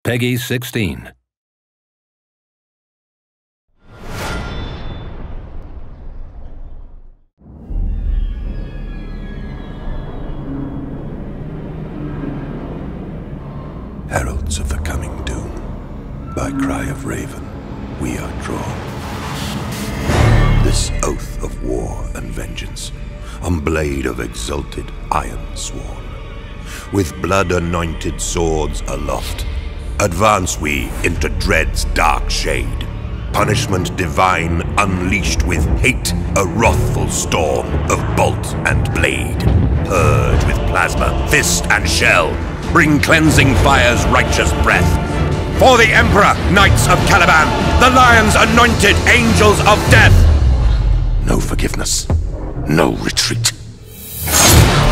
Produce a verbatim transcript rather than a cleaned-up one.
Peggy sixteen. Heralds of the coming doom, by cry of raven, we are drawn. This oath of war and vengeance, on blade of exalted iron sworn, with blood-anointed swords aloft, advance we into dread's dark shade, punishment divine unleashed with hate, a wrathful storm of bolt and blade, purge with plasma, fist and shell, bring cleansing fire's righteous breath. For the Emperor, Knights of Caliban, the Lion's anointed angels of death! No forgiveness, no retreat.